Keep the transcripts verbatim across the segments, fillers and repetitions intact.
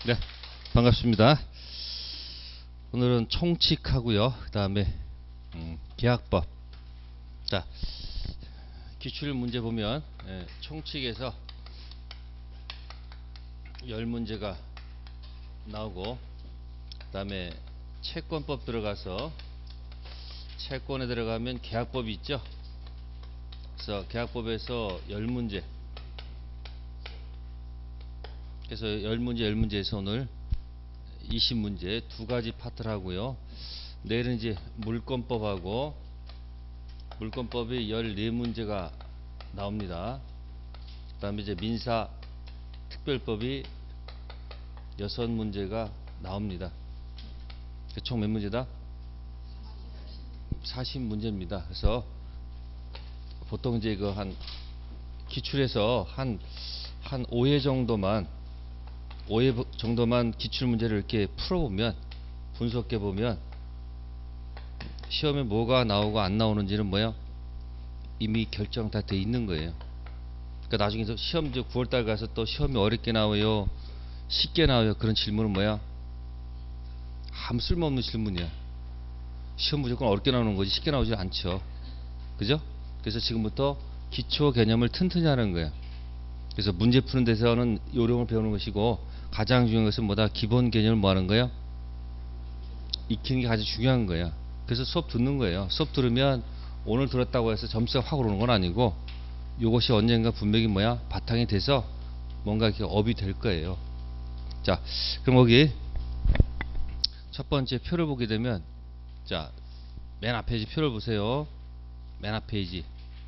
네, 반갑습니다. 오늘은 총칙하고요. 그 다음에 음, 계약법. 자, 기출 문제 보면 예, 총칙에서 열 문제가 나오고, 그 다음에 채권법 들어가서 채권에 들어가면 계약법이 있죠. 그래서 계약법에서 열 문제. 그래서 열 문제 열 문제에서 오늘 이십 문제 두 가지 파트를 하고요. 내일은 이제 물권법하고 물권법이 열네 문제가 나옵니다. 그 다음에 이제 민사 특별법이 여섯 문제가 나옵니다. 총 몇 문제다? 사십 문제입니다. 그래서 보통 이제 그 한 기출에서 한 한 오 회 정도만 오 회 정도만 기출 문제를 이렇게 풀어보면, 분석해 보면 시험에 뭐가 나오고 안 나오는지는 뭐야 이미 결정 다 돼 있는 거예요. 그러니까 나중에 시험 이제 구월달 가서 또 시험이 어렵게 나와요, 쉽게 나와요, 그런 질문은 뭐야 아무 쓸모없는 질문이야. 시험 무조건 어렵게 나오는 거지 쉽게 나오지 않죠. 그죠? 그래서 지금부터 기초 개념을 튼튼히 하는 거야. 그래서 문제 푸는 데서는 요령을 배우는 것이고, 가장 중요한 것은 뭐다? 기본 개념을 뭐 하는 거야? 익히는 게 가장 중요한 거야. 그래서 수업 듣는 거예요. 수업 들으면 오늘 들었다고 해서 점수가 확 오르는 건 아니고, 이것이 언젠가 분명히 뭐야 바탕이 돼서 뭔가 이렇게 업이 될 거예요. 자, 그럼 거기 첫 번째 표를 보게 되면, 자, 맨 앞 페이지 표를 보세요. 맨 앞 페이지.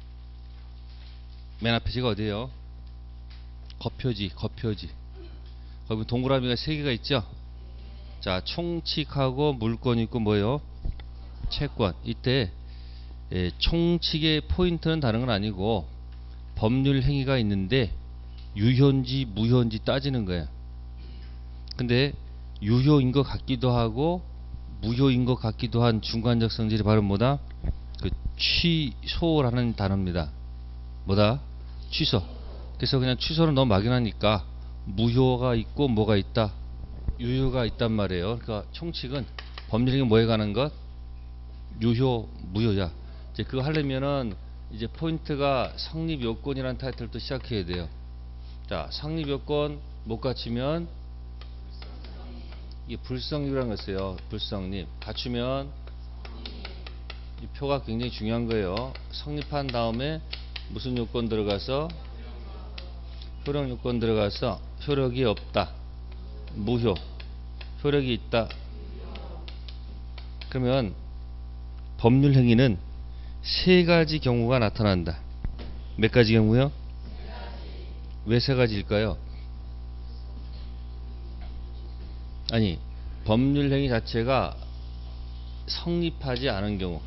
맨 앞 페이지가 어디예요? 겉표지, 겉표지. 거기 동그라미가 세 개가 있죠? 자, 총칙하고 물권이 있고 뭐예요? 채권. 이때 예, 총칙의 포인트는 다른 건 아니고 법률 행위가 있는데 유효인지 무효인지 따지는 거야. 근데 유효인 것 같기도 하고 무효인 것 같기도 한 중간적 성질이 바로 뭐다? 그 취소라는 단어입니다. 뭐다? 취소. 그래서 그냥 취소는 너무 막연하니까 무효가 있고 뭐가 있다? 유효가 있단 말이에요. 그러니까 총칙은 법률행위 뭐에 관한 것? 유효, 무효야. 이제 그거 하려면은 이제 포인트가 성립 요건이라는 타이틀부터 시작해야 돼요. 자, 성립 요건 못 갖추면 이게 불성립이라는 거 있어요. 불성립. 갖추면 이 표가 굉장히 중요한 거예요. 성립한 다음에 무슨 요건 들어가서? 효력 요건 들어가서 효력이 없다, 무효. 효력이 있다. 그러면 법률 행위는 세 가지 경우가 나타난다. 몇 가지 경우요? 왜 세 가지일까요? 아니, 법률 행위 자체가 성립하지 않은 경우.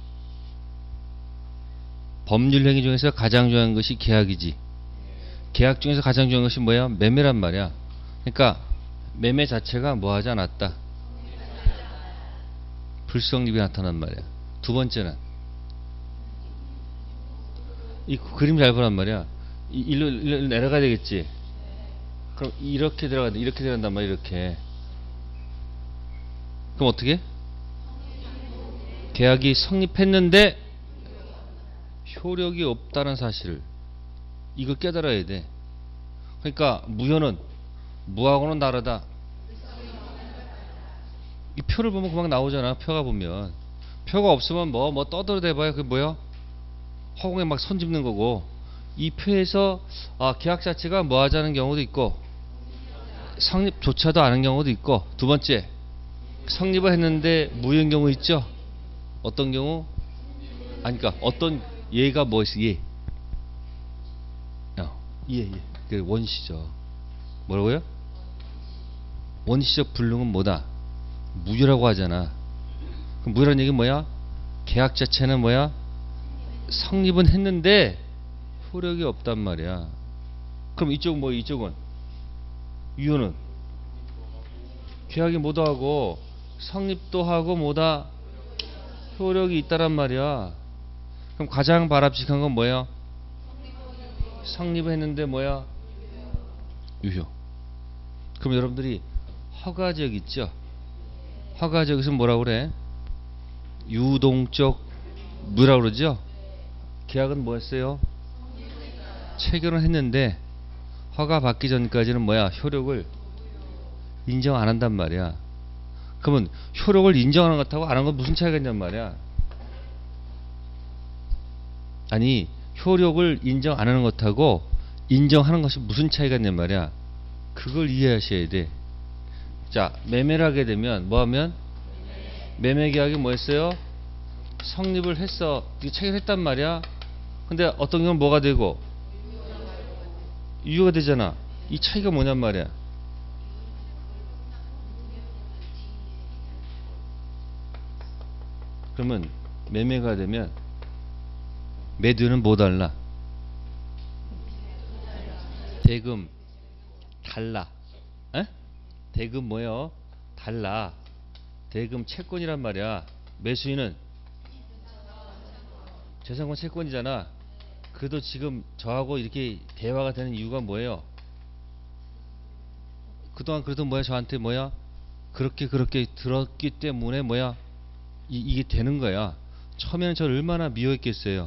법률 행위 중에서 가장 중요한 것이 계약이지. 계약 중에서 가장 중요한 것이 뭐야? 매매란 말이야. 그러니까 매매 자체가 뭐하지 않았다. 불성립이 나타난 말이야. 두 번째는 이 그림 잘 보란 말이야. 이, 일로, 일로 내려가야 되겠지. 그럼 이렇게 들어간다. 이렇게 들어간단 말이야. 이렇게. 그럼 어떻게? 계약이 성립했는데 효력이 없다는 사실을 이거 깨달아야 돼. 그러니까 무효는 무하고는 다르다. 이 표를 보면 금방 나오잖아. 표가 보면 표가 없으면 뭐 뭐 떠들어대봐야 그게 뭐야? 허공에 막 선 짚는 거고. 이 표에서 아, 계약 자체가 뭐 하자는 경우도 있고 성립조차도 않은 경우도 있고, 두 번째 성립을 했는데 무효인 경우 있죠. 어떤 경우? 아니, 그러니까 어떤 예가 뭐 있어? 예. 어, 예, 예. 그 원시적. 뭐라고요? 원시적 불능은 뭐다? 무효라고 하잖아. 그럼 무효라는 얘기는 뭐야? 계약 자체는 뭐야? 성립은 했는데 효력이 없단 말이야. 그럼 이쪽은 뭐, 이쪽은? 유효는? 계약이 뭐도 하고 성립도 하고 뭐다? 효력이 있다란 말이야. 그럼 가장 바람직한 건 뭐야? 성립을 했는데 뭐야? 유효. 그럼 여러분들이 허가지역 있죠. 허가지역에서 뭐라 그래? 유동적 뭐라 그러죠? 계약은 뭐였어요? 체결을 했는데 허가 받기 전까지는 뭐야? 효력을 인정 안 한단 말이야. 그러면 효력을 인정하는 것하고 안 하는 건 무슨 차이가 있냔 말이야. 아니 효력을 인정 안 하는 것하고 인정하는 것이 무슨 차이가 있냔 말이야. 그걸 이해하셔야 돼. 자, 매매를 하게 되면 뭐하면? 매매계약이 뭐였어요? 성립을 했어. 체결했단 말이야. 근데 어떤 경우는 뭐가 되고 유효가 되잖아. 이 차이가 뭐냔 말이야. 그러면 매매가 되면 매도는 뭐 달라? 대금 달라. 에? 대금 뭐요? 달라. 대금 채권이란 말이야. 매수인은 재산권 채권이잖아. 그래도 지금 저하고 이렇게 대화가 되는 이유가 뭐예요? 그동안 그래도 뭐야 저한테 뭐야 그렇게 그렇게 들었기 때문에 뭐야 이, 이게 되는 거야. 처음에는 저를 얼마나 미워했겠어요.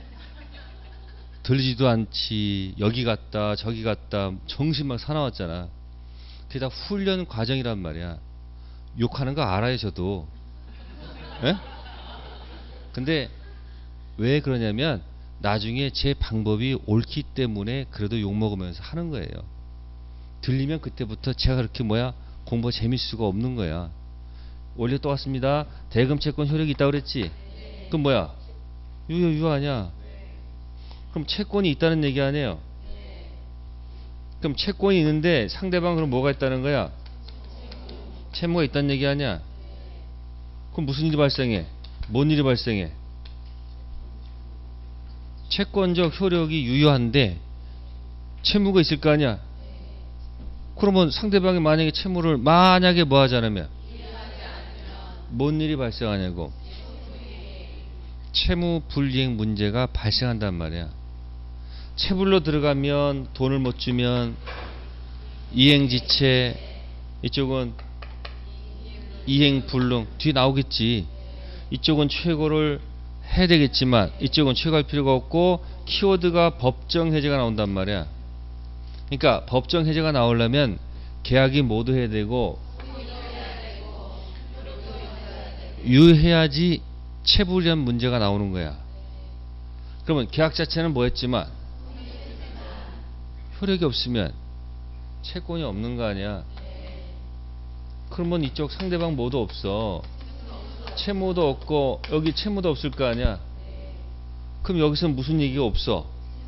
들리지도 않지. 여기 갔다 저기 갔다 정신 막 사나웠잖아. 그게 다 훈련 과정이란 말이야. 욕하는 거 알아요 저도. 에? 근데 왜 그러냐면 나중에 제 방법이 옳기 때문에 그래도 욕먹으면서 하는 거예요. 들리면 그때부터 제가 그렇게 뭐야 공부 재밌을 수가 없는 거야. 원래 또 왔습니다. 대금 채권 효력이 있다고 그랬지? 그럼 뭐야? 유효 유효 아니야? 그럼 채권이 있다는 얘기 아니에요? 그럼 채권이 있는데 상대방 그럼 뭐가 있다는 거야? 채무가 있다는 얘기 아니야? 그럼 무슨 일이 발생해? 뭔 일이 발생해? 채권적 효력이 유효한데 채무가 있을 거 아니야? 그러면 상대방이 만약에 채무를 만약에 뭐 하지 않으면 뭔 일이 발생하냐고? 채무 불이행 문제가 발생한단 말이야. 채불로 들어가면 돈을 못 주면 이행지체, 이쪽은 이행불능 뒤에 나오겠지. 이쪽은 최고를 해야 되겠지만 이쪽은 최고할 필요가 없고 키워드가 법정 해제가 나온단 말이야. 그러니까 법정 해제가 나오려면 계약이 모두 해야 되고 유효해야지 채불이란 문제가 나오는 거야. 그러면 계약 자체는 뭐였지만 효력이 없으면 채권이 없는 거 아니야. 그러면 이쪽 상대방 모두 없어. 채무도 없고 여기 채무도 없을 거 아니야. 그럼 여기서 무슨 얘기가 없어?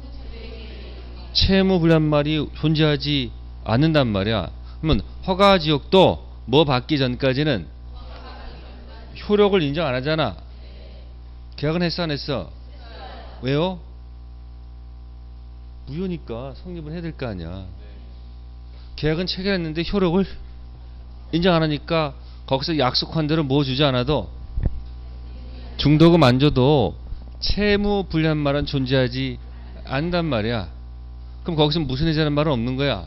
채무불이란 말이 존재하지 않는단 말이야. 그러면 허가지역도 뭐 받기 전까지는 효력을 인정 안 하잖아. 계약은 했어 안 했어? 왜요? 무효니까 성립을 해야 될 거 아니야. 계약은 체결했는데 효력을 인정 안 하니까 거기서 약속한 대로 뭐 주지 않아도 중도금 안 줘도 채무 불리한 말은 존재하지 않는단 말이야. 그럼 거기서 무슨 해제라는 말은 없는 거야.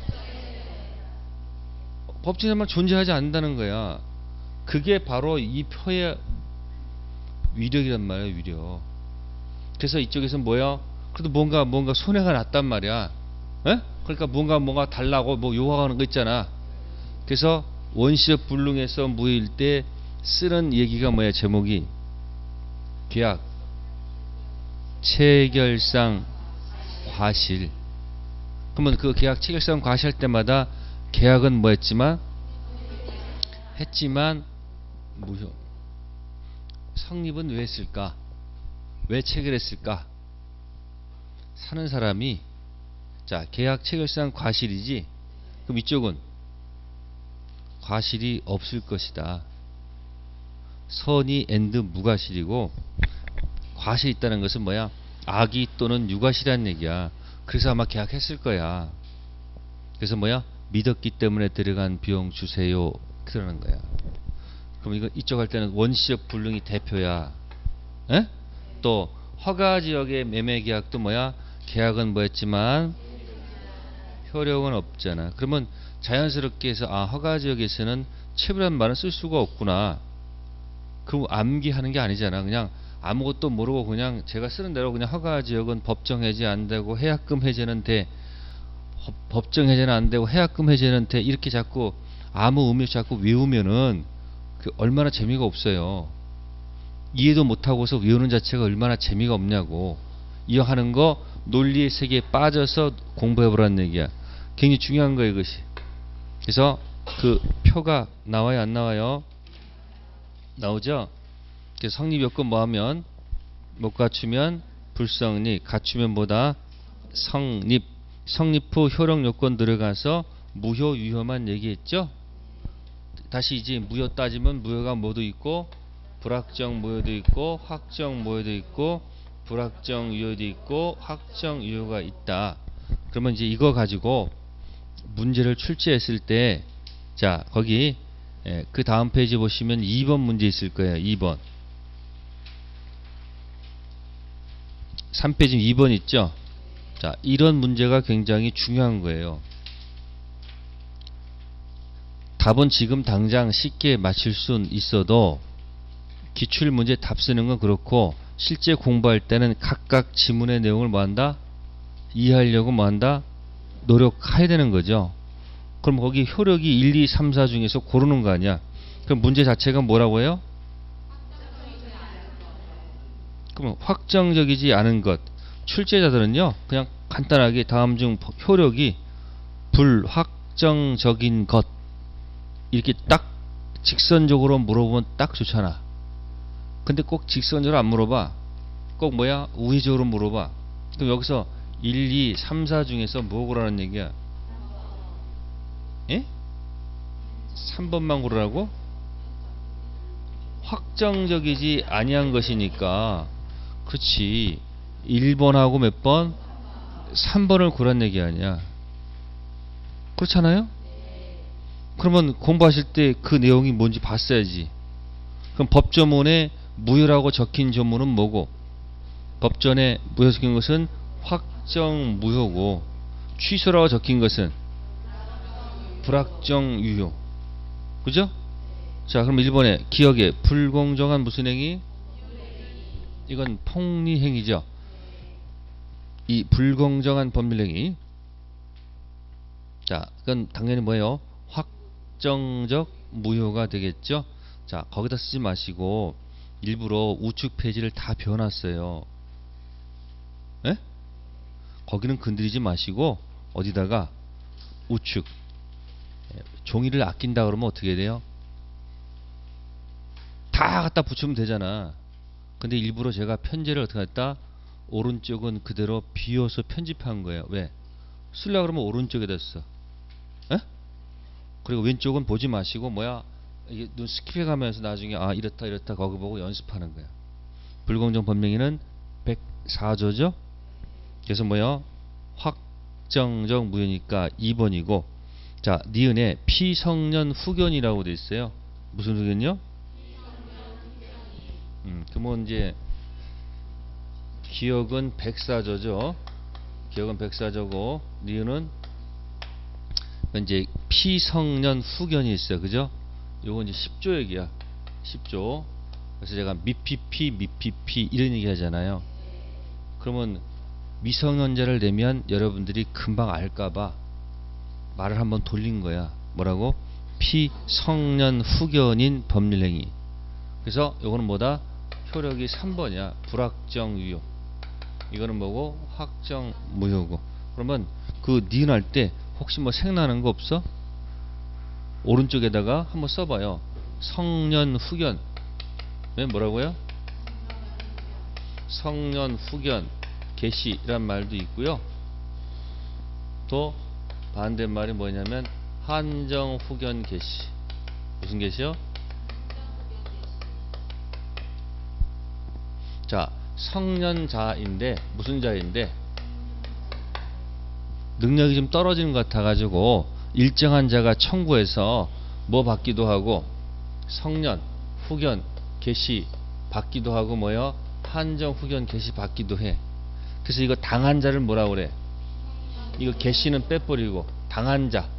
법정이란 말 존재하지 않는다는 거야. 그게 바로 이 표의 위력이란 말이야. 위력. 그래서 이쪽에서 뭐야? 그래도 뭔가 뭔가 손해가 났단 말이야. 에? 그러니까 뭔가 뭔가 달라고 뭐 요구하는 거 있잖아. 그래서 원시적 불능에서 무효일 때 쓰는 얘기가 뭐야? 제목이 계약 체결상 과실. 그러면 그 계약 체결상 과실할 때마다 계약은 뭐 했지만 했지만 무효. 성립은 왜 했을까? 왜 체결했을까? 사는 사람이 자 계약 체결상 과실이지. 그럼 이쪽은 과실이 없을 것이다. 선의 앤드 무과실이고 과실이 있다는 것은 뭐야? 악의 또는 유과실이라는 얘기야. 그래서 아마 계약했을 거야. 그래서 뭐야? 믿었기 때문에 들어간 비용 주세요. 그러는 거야. 그럼 이거 이쪽 할 때는 원시적 불능이 대표야. 에? 또 허가지역의 매매계약도 뭐야? 계약은 뭐였지만 효력은 없잖아. 그러면 자연스럽게 해서 아 허가 지역에서는 체불이란 말은 쓸 수가 없구나. 그럼 암기하는 게 아니잖아. 그냥 아무것도 모르고 그냥 제가 쓰는 대로 그냥 허가 지역은 법정 해제 안 되고 해약금 해제는 돼. 법정 해제는 안 되고 해약금 해제는 돼. 이렇게 자꾸 아무 의미 없이 자꾸 외우면은 그 얼마나 재미가 없어요. 이해도 못하고서 외우는 자체가 얼마나 재미가 없냐고. 이거 하는 거 논리의 세계에 빠져서 공부해보라는 얘기야. 굉장히 중요한 거예요, 이것이. 그래서 그 표가 나와요, 안 나와요? 나오죠? 그래서 성립 요건 뭐 하면? 못 갖추면 불성립, 갖추면 뭐다? 성립. 성립 후 효력 요건 들어가서 무효, 유효만 얘기했죠? 다시 이제 무효 따지면 무효가 뭐도 있고, 불확정 무효도 있고, 확정 무효도 있고, 불확정 유효도 있고, 확정 유효가 있다. 그러면 이제 이거 가지고 문제를 출제했을 때, 자, 거기, 예, 그 다음 페이지 보시면 이 번 문제 있을 거예요. 이 번. 삼 페이지 이 번 있죠? 자, 이런 문제가 굉장히 중요한 거예요. 답은 지금 당장 쉽게 맞힐 수는 있어도 기출문제 답 쓰는 건 그렇고 실제 공부할 때는 각각 지문의 내용을 뭐한다? 이해하려고 뭐한다? 노력해야 되는 거죠. 그럼 거기 효력이 일, 이, 삼, 사 중에서 고르는 거 아니야. 그럼 문제 자체가 뭐라고 해요? 그럼 확정적이지 않은 것. 출제자들은요 그냥 간단하게 다음 중 효력이 불확정적인 것 이렇게 딱 직선적으로 물어보면 딱 좋잖아. 근데 꼭 직선적으로 안 물어봐. 꼭 뭐야? 우회적으로 물어봐. 그럼 여기서 일, 이, 삼, 사 중에서 뭐 고르라는 얘기야? 예? 삼 번만 고르라고? 확정적이지 아니한 것이니까 그렇지. 일 번하고 몇 번? 삼 번을 고르라는 얘기 아니야. 그렇잖아요? 그러면 공부하실 때 그 내용이 뭔지 봤어야지. 그럼 법조문에 무효라고 적힌 조문은 뭐고, 법전에 무효 적힌 것은 확정 무효고, 취소라고 적힌 것은 불확정 유효. 그죠? 자, 그럼 일 번에 기억에 불공정한 무슨 행위? 이건 폭리행위죠. 이 불공정한 법률행위. 자, 그건 당연히 뭐예요? 확정적 무효가 되겠죠. 자, 거기다 쓰지 마시고 일부러 우측 페이지를 다 비워놨어요. 에? 거기는 건드리지 마시고 어디다가 우측 종이를 아낀다 그러면 어떻게 돼요? 다 갖다 붙이면 되잖아. 근데 일부러 제가 편지를 어떻게 했다? 오른쪽은 그대로 비워서 편집한 거예요. 왜? 쓰려고 그러면 오른쪽에다 써. 에? 그리고 왼쪽은 보지 마시고 뭐야? 이게 눈 스킵해 가면서 나중에 아 이렇다 이렇다 거기 보고 연습하는 거야. 불공정 법령에는 백사 조죠. 그래서 뭐야? 확정적 무효니까 이 번이고, 자 니은에 피성년 후견이라고 돼 있어요. 무슨 후견요? 음, 그러면 이제 기억은 백사 조죠. 기억은 백사 조고 니은은 이제 피성년 후견이 있어요. 그죠? 요건 이제 십 조 얘기야. 십 조. 그래서 제가 미피피 미피피 이런 얘기 하잖아요. 그러면 미성년자를 내면 여러분들이 금방 알까봐 말을 한번 돌린 거야. 뭐라고? 피성년 후견인 법률행위. 그래서 요거는 뭐다? 효력이 삼 번이야. 불확정 유효. 이거는 뭐고? 확정 무효고. 그러면 그 니은 할 때 혹시 뭐 생각나는 거 없어? 오른쪽에다가 한번 써봐요. 성년 후견. 네, 뭐라고요? 성년 후견 개시란 말도 있고요. 또 반대말이 뭐냐면 한정 후견 개시. 무슨 개시요? 자, 성년자인데 무슨 자인데 능력이 좀 떨어지는 것 같아가지고 일정한 자가 청구해서 뭐 받기도 하고 성년, 후견, 개시 받기도 하고 뭐요? 한정, 후견, 개시 받기도 해. 그래서 이거 당한 자를 뭐라 그래? 이거 개씨는 빼버리고 당한 자.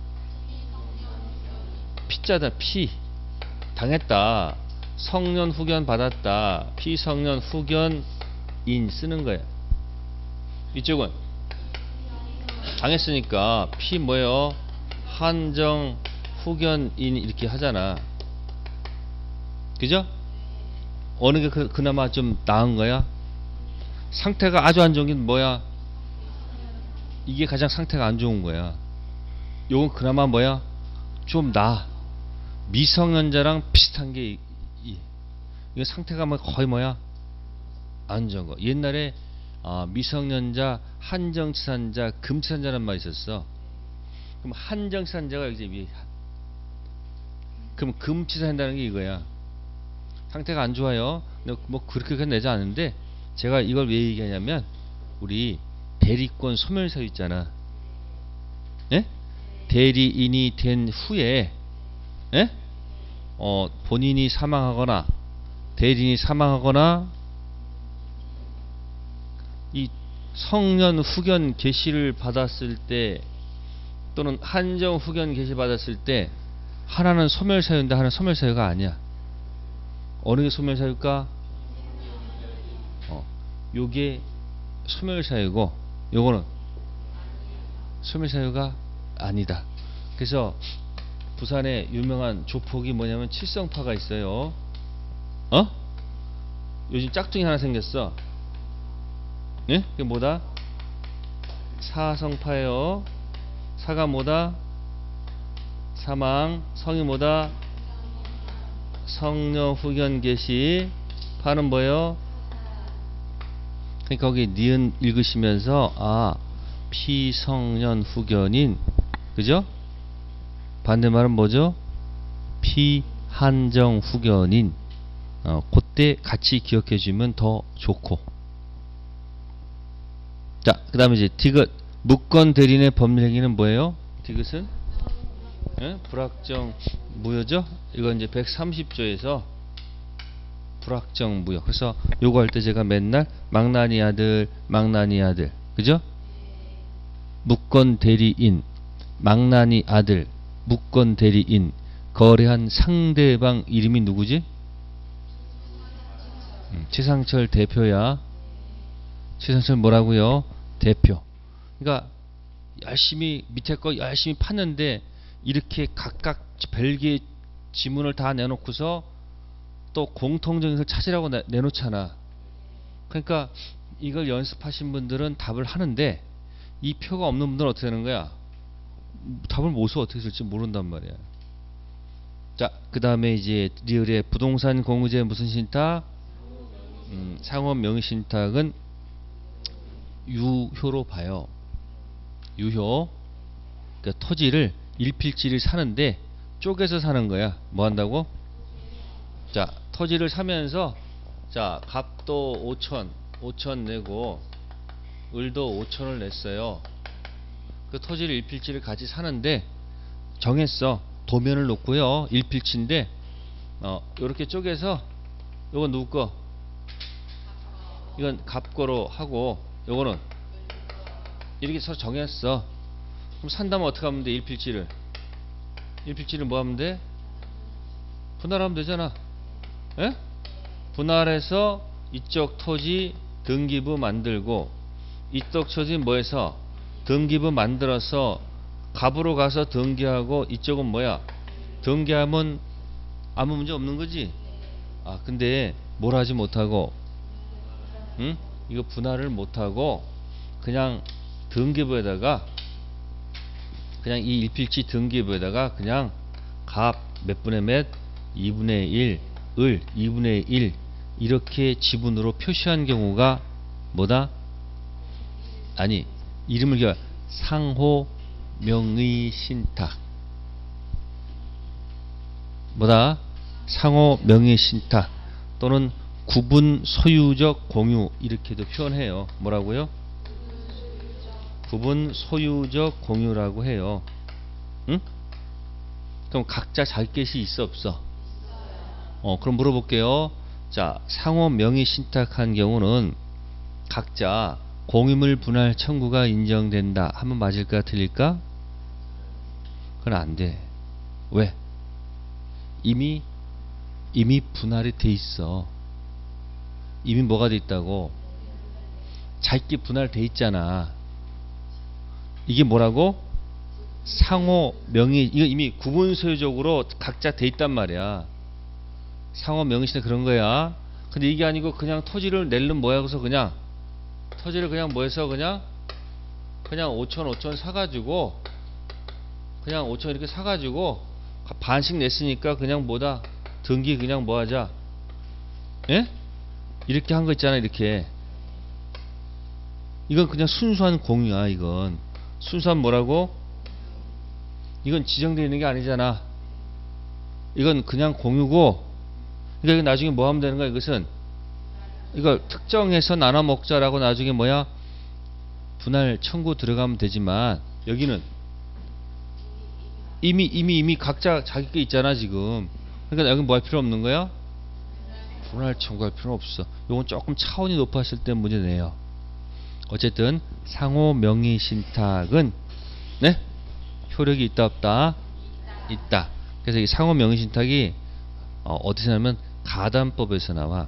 피자다 피. 당했다. 성년 후견 받았다. 피성년 후견 인 쓰는 거야. 이쪽은 당했으니까 피 뭐예요? 한정 후견 인 이렇게 하잖아. 그죠? 어느 게 그, 그나마 좀 나은 거야? 상태가 아주 안 좋은 게 뭐야? 이게 가장 상태가 안 좋은 거야. 요건 그나마 뭐야? 좀 나아. 미성년자랑 비슷한 게 이, 이. 이거 상태가 뭐 거의 뭐야? 안 좋은 거. 옛날에 아, 미성년자, 한정치산자, 금치산자라는 말이 있었어. 그럼 한정치산자가 여기 위에. 그럼 금치산다는 게 이거야. 상태가 안 좋아요. 뭐 그렇게 내지 않은데 제가 이걸 왜 얘기하냐면 우리 대리권 소멸사유 있잖아. 예? 대리인이 된 후에 예? 어, 본인이 사망하거나 대리인이 사망하거나 이 성년 후견 개시를 받았을 때 또는 한정 후견 개시 받았을 때 하나는 소멸사유인데 하나는 소멸사유가 아니야. 어느 게 소멸사유일까? 어, 요게 소멸사유고 요거는 소멸사유가 아니다. 그래서 부산에 유명한 조폭이 뭐냐면 칠성파가 있어요. 어? 요즘 짝퉁이 하나 생겼어. 예? 그게 뭐다? 사성파예요. 사가 뭐다? 사망. 성이 뭐다? 성녀 후견 개시. 파는 뭐예요? 그러니까 거기 니은 읽으시면서 아 피성년 후견인 그죠? 반대말은 뭐죠? 피한정 후견인. 어, 그때 같이 기억해 주면 더 좋고. 자, 그 다음에 이제 디귿 무권 대리인의 법률행위는 뭐예요? 디귿은 예? 불확정 무효죠? 이건 이제 백삼십 조에서 불확정 무효. 그래서 요거 할 때 제가 맨날 망나니 아들, 망나니 아들, 그죠? 무권 대리인, 망나니 아들, 무권 대리인, 거래한 상대방 이름이 누구지? 음, 최상철 대표야. 최상철 뭐라고요? 대표. 그러니까 열심히 밑에 거 열심히 팠는데 이렇게 각각 별개의 지문을 다 내놓고서 또 공통적인 것을 찾으라고 내, 내놓잖아. 그러니까 이걸 연습하신 분들은 답을 하는데 이 표가 없는 분들은 어떻게 되는 거야? 답을 못 써 어떻게 쓸지 모른단 말이야. 자, 그 다음에 이제 리을의 부동산 공유제 무슨 신탁? 음, 상호 명의신탁은 유효로 봐요. 유효. 그러니까 토지를 일필지를 사는데 쪼개서 사는 거야. 뭐 한다고? 자, 토지를 사면서 자, 갑도 오천, 오천 내고 을도 오천을 냈어요. 그 토지를 일필지를 같이 사는데 정했어. 도면을 놓고요. 일필지인데 어, 요렇게 쪼개서 요건 누구 거? 이건 갑거로 하고 요거는 이렇게 서로 정했어. 그럼 산다면 어떻게 하면 돼? 일필지를 일필지를 뭐 하면 돼? 분할하면 되잖아. 예? 분할해서 이쪽 토지 등기부 만들고 이쪽 토지 뭐해서 등기부 만들어서 갑으로 가서 등기하고 이쪽은 뭐야? 등기하면 아무 문제 없는 거지? 아 근데 뭘 하지 못하고 응? 이거 분할을 못하고 그냥 등기부에다가 그냥 이 일필지 등기부에다가 그냥 갑 몇 분의 몇 이분의 일 을 이분의 일 이렇게 지분으로 표시한 경우가 뭐다? 아니 이름을 기억 상호 명의신탁 뭐다? 상호 명의신탁 또는 구분 소유적 공유 이렇게도 표현해요. 뭐라고요? 구분 소유적 공유라고 해요. 응? 그럼 각자 자기 것이 있어 없어? 어, 그럼 물어볼게요. 자, 상호 명의 신탁한 경우는 각자 공유물 분할 청구가 인정된다 하면 맞을까 틀릴까? 그건 안 돼. 왜? 이미 이미 분할이 돼 있어. 이미 뭐가 돼 있다고? 자기 분할 돼 있잖아. 이게 뭐라고? 상호 명의. 이거 이미 구분 소유적으로 각자 돼 있단 말이야. 상호 명의신탁 그런 거야. 근데 이게 아니고 그냥 토지를 낼름 뭐야 그래서 그냥 토지를 그냥 뭐 해서 그냥 그냥 오천 오천 사가지고 그냥 오천 이렇게 사가지고 반씩 냈으니까 그냥 뭐다 등기 그냥 뭐 하자. 예? 이렇게 한 거 있잖아. 이렇게 이건 그냥 순수한 공유야. 이건 순수한 뭐라고? 이건 지정되어 있는 게 아니잖아. 이건 그냥 공유고, 그러니까 이거 나중에 뭐 하면 되는 거야? 이것은 이걸 특정해서 나눠 먹자라고 나중에 뭐야? 분할 청구 들어가면 되지만 여기는 이미 이미 이미 각자 자기 게 있잖아 지금. 그러니까 여기 뭐 할 필요 없는 거야? 분할 청구할 필요 없어. 요건 조금 차원이 높았을 때 문제 내요. 어쨌든 상호 명의 신탁은 네? 효력이 있다 없다? 있다. 그래서 이 상호 명의 신탁이 어, 어디서 나면 가담법에서 나와.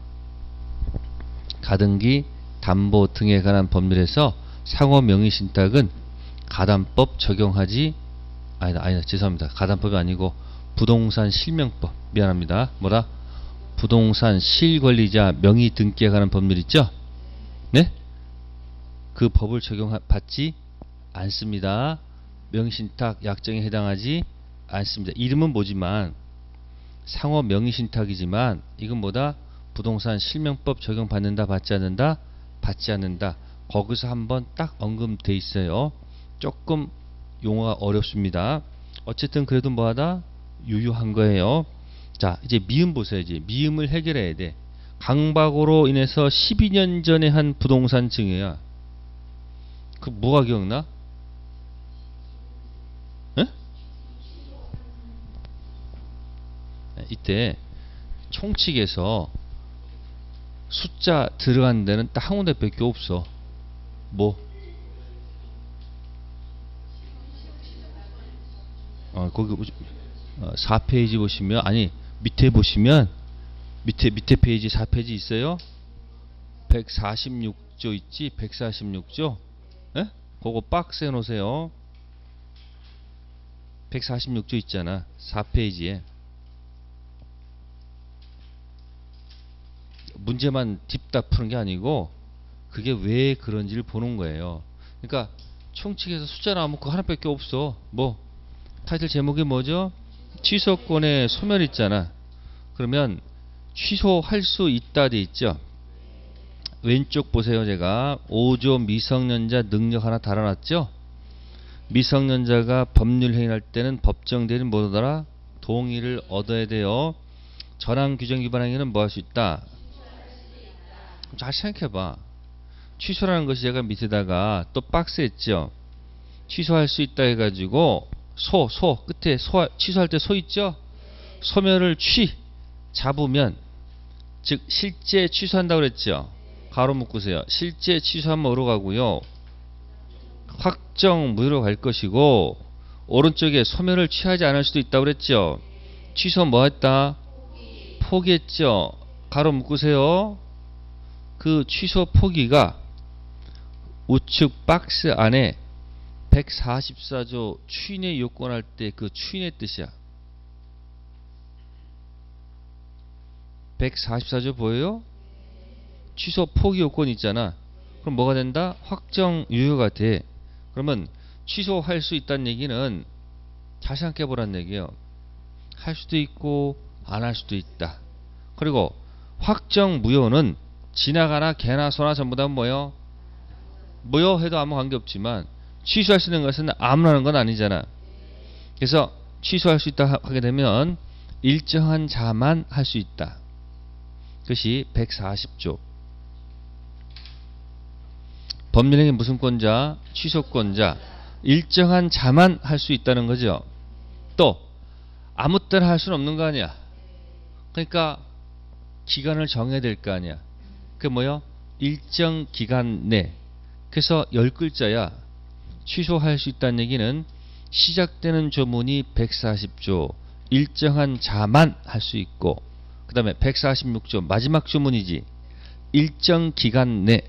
가등기, 담보 등에 관한 법률에서 상호 명의 신탁은 가담법 적용하지 아니다 아니다 죄송합니다. 가담법이 아니고 부동산 실명법. 미안합니다. 뭐라? 부동산 실권리자 명의 등기에 관한 법률 있죠? 네? 그 법을 적용받지 않습니다. 명의신탁 약정에 해당하지 않습니다. 이름은 뭐지만 상호 명의신탁이지만 이건 뭐다? 부동산 실명법 적용받는다 받지 않는다? 받지 않는다. 거기서 한번 딱 언급돼 있어요. 조금 용어가 어렵습니다. 어쨌든 그래도 뭐하다? 유효한 거예요. 자 이제 미음 보세요. 이제 미음을 해결해야 돼. 강박으로 인해서 십이 년 전에 한 부동산 증여야. 그 뭐가 기억나? 에? 이때 총칙에서 숫자 들어간 데는 딱 한 군데밖에 없어. 뭐? 어, 거기 어, 사 페이지 보시면 아니 밑에 보시면 밑에 밑에 페이지 사 페이지 있어요. 백사십육 조 있지? 백사십육 조. 에? 그거 박스에 놓으세요. 백사십육 조 있잖아. 사 페이지에. 문제만 딥다 푸는 게 아니고 그게 왜 그런지를 보는 거예요. 그러니까 총칙에서 숫자 나오면 그거 하나밖에 없어. 뭐? 타이틀 제목이 뭐죠? 취소권의 소멸 있잖아. 그러면 취소할 수 있다 돼 있죠. 왼쪽 보세요. 제가 오 조 미성년자 능력 하나 달아놨죠. 미성년자가 법률 행위할 때는 법정 대리인 뭐더라? 동의를 얻어야 돼요. 전항 규정 위반 행위는 뭐 할 수 있다? 잘 생각해봐. 취소라는 것이 제가 밑에다가 또 박스 했죠. 취소할 수 있다 해가지고 소, 소 끝에 소, 취소할 때 소 있죠. 소멸을 취 잡으면 즉 실제 취소한다고 그랬죠. 가로 묶으세요. 실제 취소하면 뭐로 가고요? 확정 무효로 갈 것이고 오른쪽에 소멸을 취하지 않을 수도 있다고 그랬죠. 취소 뭐 했다? 포기했죠. 가로 묶으세요. 그 취소 포기가 우측 박스 안에 백사십사 조 추인의 요건할 때 그 추인의 뜻이야. 백사십사 조 보여요? 취소 포기 요건 있잖아. 그럼 뭐가 된다? 확정 유효가 돼. 그러면 취소할 수 있다는 얘기는 잘 생각해 보란 얘기예요. 할 수도 있고 안 할 수도 있다. 그리고 확정 무효는 지나가나 개나 소나 전부 다 뭐요? 무효 해도 아무 관계없지만 취소할 수 있는 것은 아무나 하는 건 아니잖아. 그래서 취소할 수 있다 하게 되면 일정한 자만 할 수 있다. 그것이 백사십 조. 법률행위 무슨 권자? 취소권자. 일정한 자만 할 수 있다는 거죠. 또 아무 때나 할 수는 없는 거 아니야. 그러니까 기간을 정해야 될 거 아니야. 그 뭐요? 일정 기간 내 그래서 열 글자야. 취소할 수 있다는 얘기는 시작되는 조문이 백사십 조 일정한 자만 할 수 있고, 그 다음에 백사십육 조 마지막 조문이지 일정 기간 내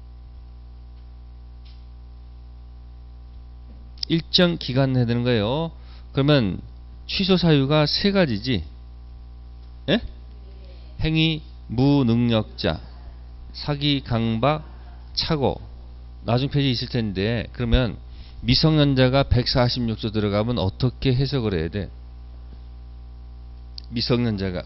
일정 기간 내에 되는 거예요. 그러면 취소 사유가 세 가지지. 예? 행위 무능력자, 사기 강박 착오. 나중 페이지 있을 텐데, 그러면 미성년자가 백사십육 조 들어가면 어떻게 해석을 해야 돼? 미성년자가,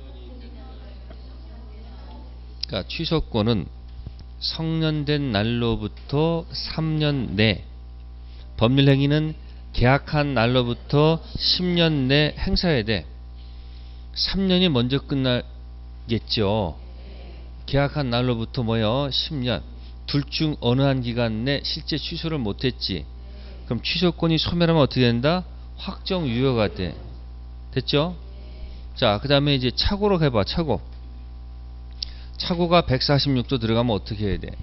그러니까 취소권은 성년된 날로부터 삼 년 내, 법률행위는 계약한 날로부터 십 년 내 행사해야 돼. 삼 년이 먼저 끝나겠죠. 계약한 날로부터 뭐요? 십 년. 둘 중 어느 한 기간 내 실제 취소를 못했지. 그럼 취소권이 소멸하면 어떻게 된다? 확정 유효가 돼. 됐죠? 자, 그 다음에 이제 착오로 해봐. 착오. 착오가 백사십육 조 들어가면 어떻게 해야 돼?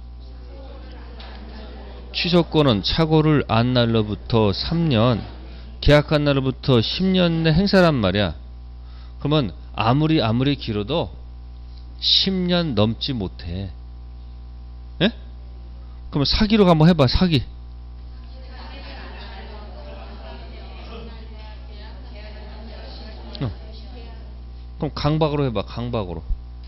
취소권은 착오를 안 날로부터 삼 년, 계약한 날로부터 십 년 내 행사란 말이야. 그러면 아무리 아무리 길어도 십 년 넘지 못해. 예? 그럼 사기로 한번 해봐. 사기. 어. 그럼 강박으로 해봐. 강박으로.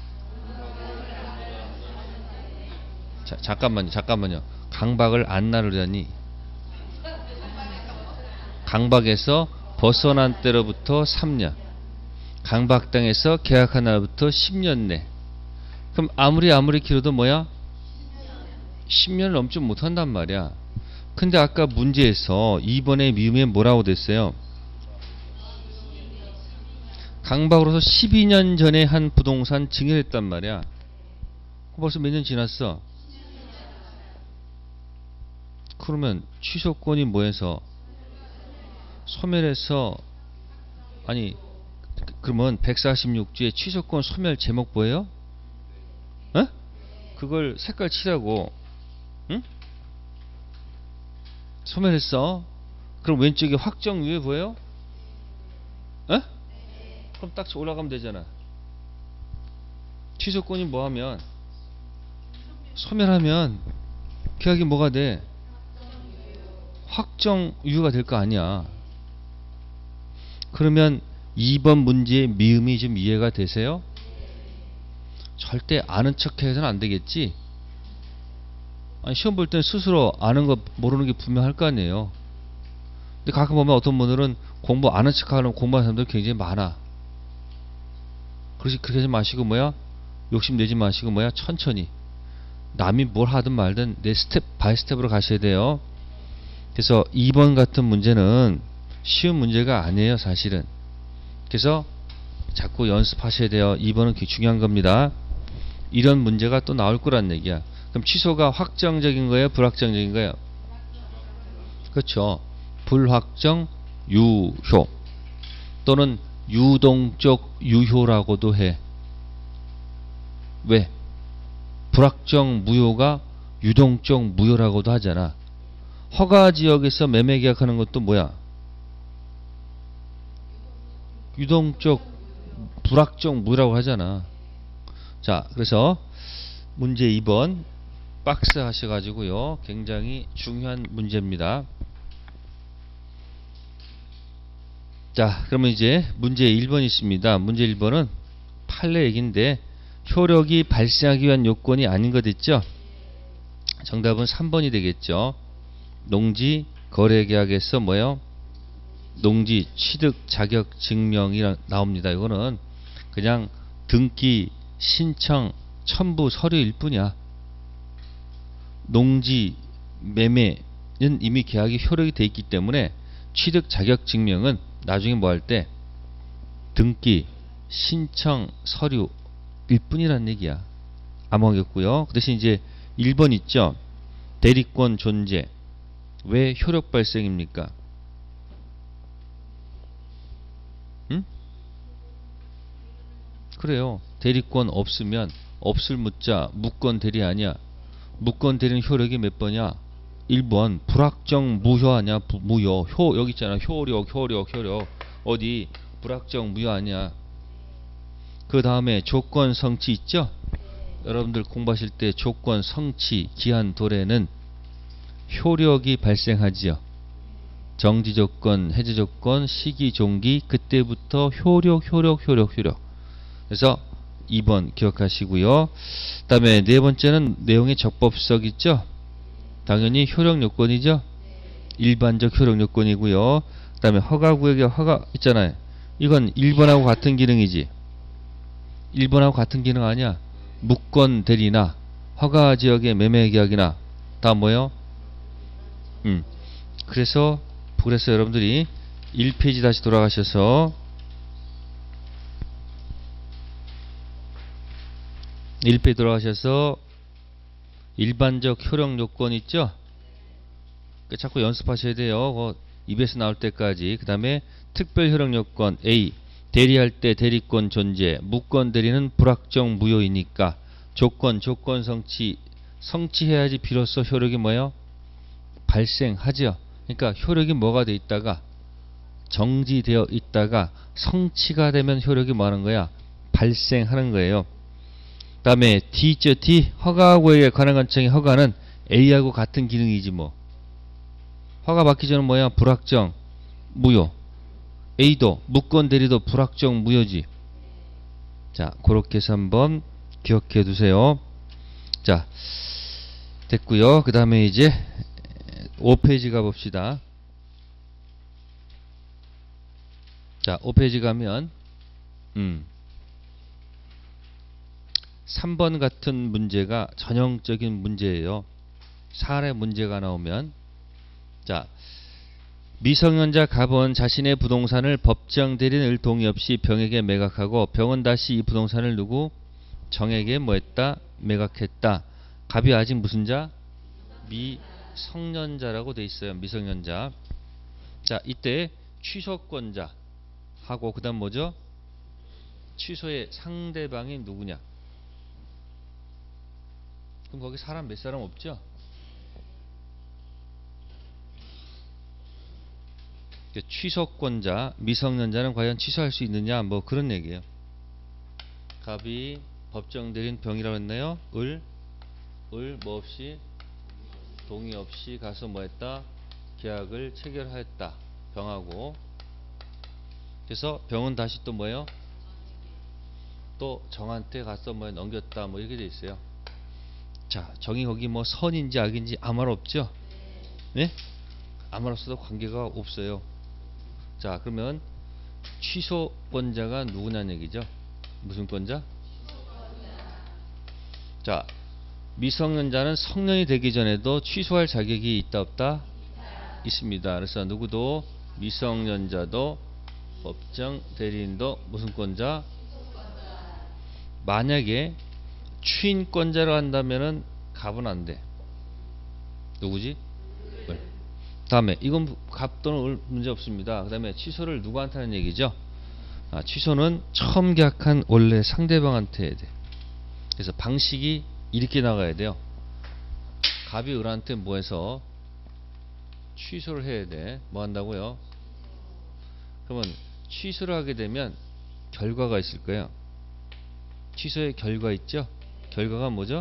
자, 잠깐만요. 잠깐만요. 강박을 안 나르려니 강박에서 벗어난 때로부터 삼 년, 강박당해서 계약한 날부터 십 년 내. 그럼 아무리 아무리 길어도 뭐야? 십 년을 넘지 못한단 말이야. 근데 아까 문제에서 이 번의 미음에 뭐라고 됐어요? 강박으로서 십이 년 전에 한 부동산 증여했단 말이야. 벌써 몇 년 지났어? 그러면 취소권이 뭐해서 소멸해서, 아니 그러면 백사십육 조의 취소권 소멸 제목 뭐예요? 에? 그걸 색깔 칠하고, 응? 소멸했어. 그럼 왼쪽에 확정 유예 보여요? 에? 그럼 딱 올라가면 되잖아. 취소권이 뭐하면 소멸하면 계약이 뭐가 돼? 확정 유효가 될 거 아니야. 그러면 이 번 문제의 미음이 좀 이해가 되세요? 절대 아는 척 해서는 안 되겠지. 아니, 시험 볼 때는 스스로 아는 거 모르는 게 분명할 거 아니에요. 근데 가끔 보면 어떤 분들은 공부 아는 척 하려면 공부하는 사람들 굉장히 많아. 그러지, 그렇게 하지 마시고 뭐야? 욕심 내지 마시고 뭐야? 천천히. 남이 뭘 하든 말든 내 스텝 바이 스텝으로 가셔야 돼요. 그래서 이 번 같은 문제는 쉬운 문제가 아니에요, 사실은. 그래서 자꾸 연습하셔야 돼요. 이 번은 중요한 겁니다. 이런 문제가 또 나올 거란 얘기야. 그럼 취소가 확정적인 거예요? 불확정적인 거예요? 그렇죠. 불확정 유효 또는 유동적 유효라고도 해. 왜? 불확정 무효가 유동적 무효라고도 하잖아. 허가지역에서 매매 계약하는 것도 뭐야? 유동적 불확정 무효라고 하잖아. 자, 그래서 문제 이 번 박스 하셔가지고요, 굉장히 중요한 문제입니다. 자, 그러면 이제 문제 일 번 있습니다. 문제 일 번은 판례 얘기인데 효력이 발생하기 위한 요건이 아닌 것 있죠? 정답은 삼 번이 되겠죠. 농지 거래계약에서 뭐요? 농지 취득 자격 증명이 나옵니다. 이거는 그냥 등기 신청 첨부 서류일 뿐이야. 농지 매매는 이미 계약이 효력이 돼 있기 때문에 취득 자격 증명은 나중에 뭐 할 때 등기 신청 서류일 뿐이라는 얘기야. 안 먹겠고요. 그 대신 이제 일 번 있죠. 대리권 존재. 왜 효력 발생입니까? 응? 그래요. 대리권 없으면 없을 묻자 무권 대리 아니야. 무건 대리는 효력이 몇 번이야? 일 번. 불확정 무효 아니야? 부, 무효. 효 여기 있잖아. 효력, 효력, 효력. 어디 불확정 무효 아니야? 그 다음에 조건 성취 있죠? 여러분들 공부하실 때 조건 성취 기한 도래는 효력이 발생하지요. 정지 조건, 해제 조건, 시기, 종기 그때부터 효력, 효력, 효력, 효력. 그래서 이 번 기억하시고요. 그 다음에 네 번째는 내용의 적법성 있죠? 당연히 효력 요건이죠? 일반적 효력 요건이고요. 그 다음에 허가구역에 허가 있잖아요. 이건 일 번하고 같은 기능이지. 일 번하고 같은 기능 아니야. 무권 대리나 허가지역의 매매계약이나 다 뭐요? 음. 그래서 그래서 여러분들이 일 페이지 다시 돌아가셔서 일 페이지 돌아가셔서 일반적 효력 요건 있죠? 자꾸 연습하셔야 돼요. 그 입에서 나올 때까지. 그 다음에 특별 효력 요건 A. 대리할 때 대리권 존재. 무권 대리는 불확정 무효이니까 조건, 조건 성취. 성취해야지 비로소 효력이 뭐예요? 발생하죠. 그러니까 효력이 뭐가 돼 있다가 정지되어 있다가 성취가 되면 효력이 뭐 하는 거야? 발생하는 거예요. 그 다음에 D 있죠? D. 허가구역에 관한 관청의 허가는 A하고 같은 기능이지 뭐. 허가 받기 전에 뭐야? 불확정 무효. A도 무권 대리도 불확정 무효지. 자, 그렇게 해서 한번 기억해 두세요. 자, 됐고요. 그 다음에 이제 오 페이지 가봅시다. 자, 오 페이지 가면 음, 삼 번 같은 문제가 전형적인 문제예요. 사례 문제가 나오면 자, 미성년자 갑은 자신의 부동산을 법정 대리인을 동의 없이 병에게 매각하고 병은 다시 이 부동산을 누구? 정에게 뭐했다? 매각했다. 갑이 아직 무슨 자? 미성년자라고 돼 있어요. 미성년자. 자, 이때 취소권자 하고 그 다음 뭐죠? 취소의 상대방이 누구냐? 그럼 거기 사람 몇 사람 없죠? 취소권자, 미성년자는 과연 취소할 수 있느냐? 뭐 그런 얘기예요. 갑이 법정 대리인 병이라고 했나요? 을, 을 뭐 없이 동의 없이 가서 뭐 했다? 계약을 체결하였다. 병하고. 그래서 병은 다시 또 뭐예요? 또 정한테 가서 뭐 넘겼다. 뭐 이렇게 돼 있어요. 자, 정이 거기 뭐 선인지 악인지 아무 말 없죠? 네? 아무 말 없어도 관계가 없어요. 자, 그러면 취소권자가 누구냐는 얘기죠? 무슨 권자? 자, 미성년자는 성년이 되기 전에도 취소할 자격이 있다 없다? 있습니다. 그래서 누구도 미성년자도 법정 대리인도 무슨 권자? 만약에 추인권자로 한다면은 갑은 안 돼. 누구지? 다음에 이건 갑 또는 을 문제 없습니다. 그 다음에 취소를 누구한테 하는 얘기죠? 아, 취소는 처음 계약한 원래 상대방한테 해야 돼. 그래서 방식이 이렇게 나가야 돼요. 갑이 을한테 뭐 해서 취소를 해야 돼. 뭐 한다고요? 그러면 취소를 하게 되면 결과가 있을 거예요. 취소의 결과 있죠? 결과가 뭐죠?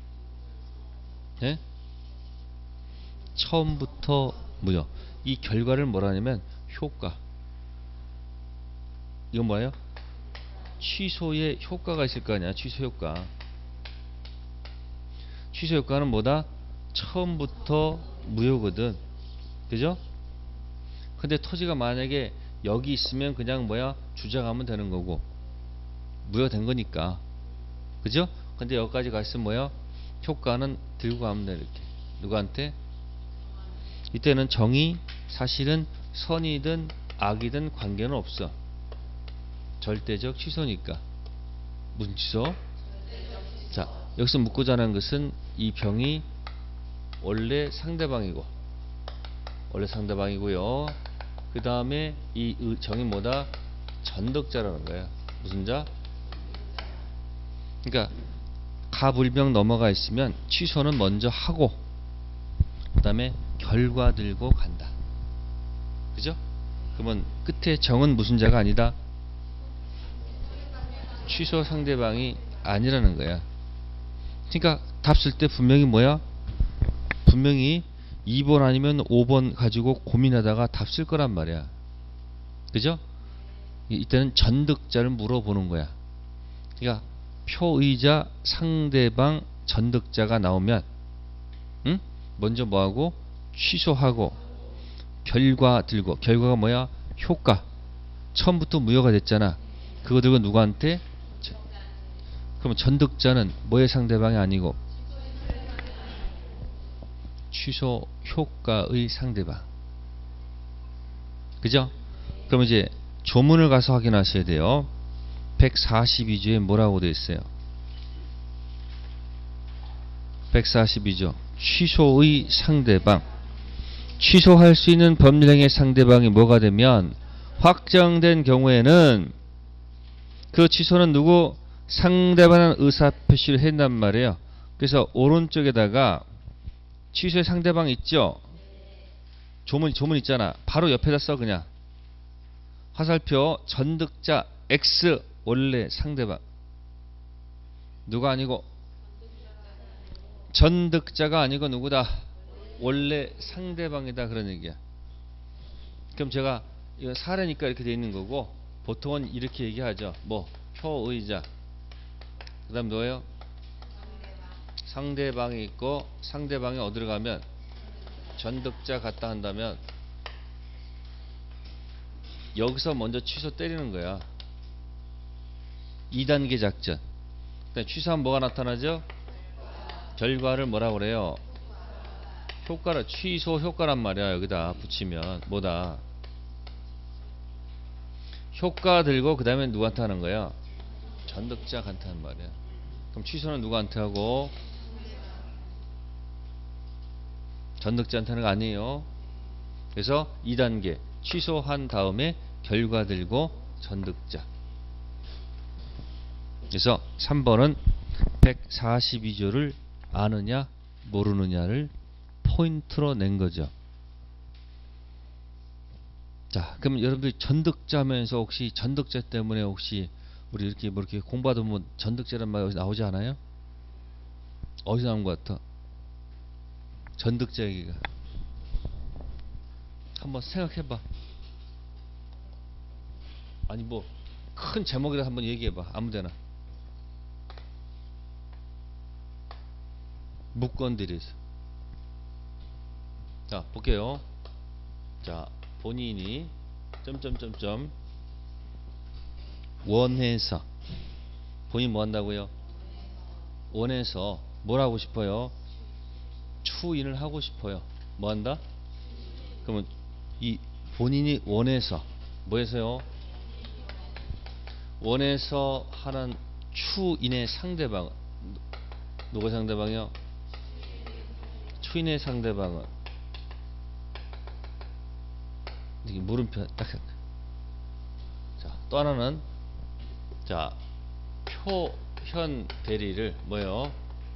네? 처음부터 무효. 이 결과를 뭐라 하냐면 효과. 이건 뭐예요? 취소의 효과가 있을 거 아니야. 취소 효과. 취소 효과는 뭐다? 처음부터 무효거든. 그죠? 근데 토지가 만약에 여기 있으면 그냥 뭐야? 주장하면 되는 거고. 무효된 거니까. 그죠? 근데 여기까지 갔으면 뭐야? 효과는 들고 가면 돼. 이렇게. 누구한테? 이때는 정이 사실은 선이든 악이든 관계는 없어. 절대적 취소니까. 무슨 취소? 자, 여기서 묻고자 하는 것은 이 병이 원래 상대방이고 원래 상대방이고요. 그 다음에 이 정이 뭐다? 전덕자라는 거야. 무슨 자? 그러니까 가불명 넘어가 있으면 취소는 먼저 하고 그 다음에 결과 들고 간다. 그죠? 그러면 끝에 정은 무슨 자가 아니다? 취소 상대방이 아니라는 거야. 그러니까 답 쓸 때 분명히 뭐야? 분명히 이 번 아니면 오 번 가지고 고민하다가 답 쓸 거란 말이야. 그죠? 이때는 전득자를 물어보는 거야. 그러니까 표의자 상대방 전득자가 나오면 응? 먼저 뭐하고? 취소하고 결과 들고. 결과가 뭐야? 효과. 처음부터 무효가 됐잖아. 그거 들고 누구한테? 그럼 전득자는 뭐의 상대방이 아니고 취소 효과의 상대방. 그죠? 그럼 이제 조문을 가서 확인하셔야 돼요. 백사십이 조에 뭐라고 되어 있어요? 백사십이 조 취소의 상대방. 취소할 수 있는 법률행위의 상대방이 뭐가 되면 확정된 경우에는 그 취소는 누구? 상대방은 의사표시를 했단 말이에요. 그래서 오른쪽에다가 취소의 상대방 있죠? 조문, 조문 있잖아. 바로 옆에다 써 그냥. 화살표 전득자 X 원래 상대방. 누가 아니고 전득자가 아니고 누구다? 원래 상대방이다 그런 얘기야. 그럼 제가 이거 사례니까 이렇게 돼 있는 거고 보통은 이렇게 얘기하죠. 뭐 표의자 그 다음 뭐예요? 상대방이 있고 상대방이 어디로 가면 전득자 갔다 한다면 여기서 먼저 취소 때리는 거야. 이 단계 작전. 취소하면 뭐가 나타나죠? 결과를 뭐라 그래요? 효과를 취소 효과란 말이야. 여기다 붙이면 뭐다? 효과 들고 그 다음에 누구한테 하는 거야? 전득자한테 하는 말이야. 그럼 취소는 누구한테 하고? 전득자한테 하는 거 아니에요. 그래서 이 단계 취소한 다음에 결과 들고 전득자. 그래서 삼 번은 백사십이 조를 아느냐 모르느냐를 포인트로 낸 거죠. 자, 그럼 여러분들이 전득자 하면서 혹시 전득자 때문에 혹시 우리 이렇게 뭐 이렇게 공부하다 보면 전득자란 말이 나오지 않아요? 어디서 나온 것 같아? 전득자 얘기가. 한번 생각해봐. 아니 뭐 큰 제목이라 한번 얘기해봐. 아무데나. 무건들에서. 자 볼게요. 자 본인이 점점점점 원해서 본인 뭐 한다고요? 원해서 뭘 하고 싶어요? 추인을 하고 싶어요. 뭐 한다? 그러면 이 본인이 원해서 뭐 해서요? 원해서 하는 추인의 상대방은 누구 상대방이요? 추인의 상대방은 이게 물음표 딱. 자, 또 하나는 자 표현 대리를 뭐요?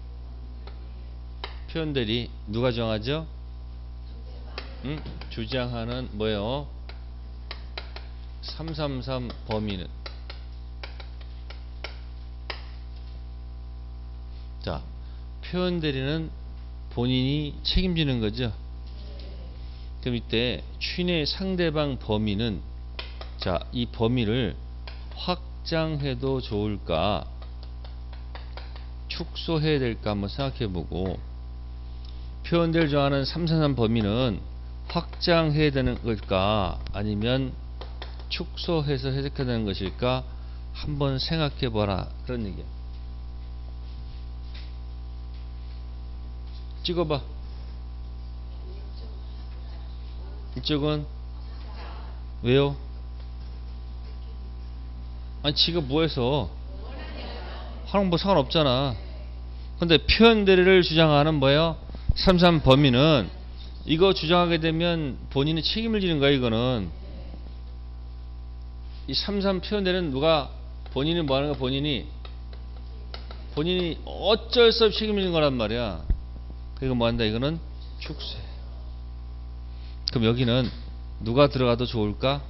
표현 대리 누가 정하죠? 응? 주장하는 뭐요? 삼삼삼 범위는 자 표현 대리는 본인이 책임지는 거죠. 그럼 이때 추인의 상대방 범위는 자, 이 범위를 확장해도 좋을까 축소해야 될까 한번 생각해보고 표현대를 정하는 삼삼삼 범위는 확장해야 되는 걸까 아니면 축소해서 해석해야 되는 것일까 한번 생각해봐라 그런 얘기야. 찍어봐. 이쪽은 왜요? 아니 지금 뭐해서 하는 뭐 상관없잖아. 근데 표현 대리를 주장하는 뭐예요? 삼삼 범위는 이거 주장하게 되면 본인이 책임을 지는 거야. 이거는 이 삼삼 표현 대리는 누가 본인이 뭐 하는 거야? 본인이 본인이 어쩔 수 없이 책임지는 거란 말이야. 그러니까 뭐 한다? 이거는 축세. 그럼 여기는 누가 들어가도 좋을까?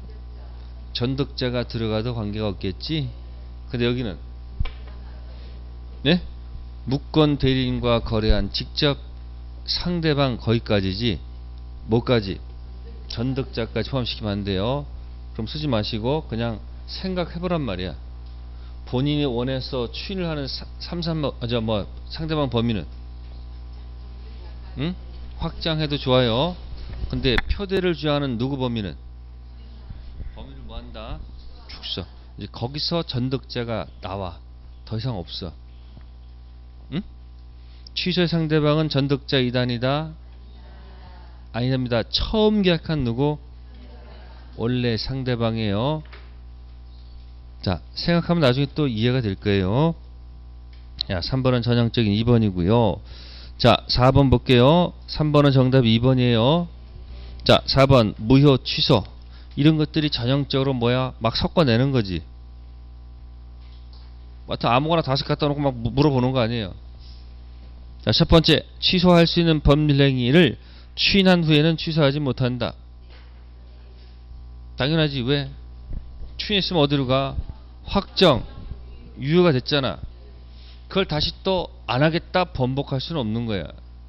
전득자가 들어가도 관계가 없겠지. 근데 여기는 네? 무권 대리인과 거래한 직접 상대방 거기까지지. 뭐까지? 전득자까지 포함시키면 안 돼요. 그럼 쓰지 마시고 그냥 생각해보란 말이야. 본인이 원해서 추인을 하는 삼, 삼, 저 뭐 상대방 범위는 응? 확장해도 좋아요. 근데 표대를 주하는 누구 범위는? 범위를 뭐 한다? 축소. 이제 거기서 전득자가 나와. 더 이상 없어. 응? 취소의 상대방은 전득자 이단이다. 아니다. 처음 계약한 누구? 원래 상대방이에요. 자, 생각하면 나중에 또 이해가 될 거예요. 야, 삼 번은 전형적인 이 번이고요. 자, 사 번 볼게요. 삼 번은 정답 이 번이에요. 자, 사 번 무효 취소. 이런 것들이 전형적으로 뭐야? 막 섞어내는 거지. 하여튼 아무거나 다섯 갖다 놓고 막 물어보는 거 아니에요. 자, 첫 번째, 취소할 수 있는 법률 행위를 추인한 후에는 취소하지 못한다. 당연하지. 왜? 추인했으면 어디로 가? 확정, 유효가 됐잖아. 그걸 다시 또 안 하겠다 번복할 수는 없는 거야.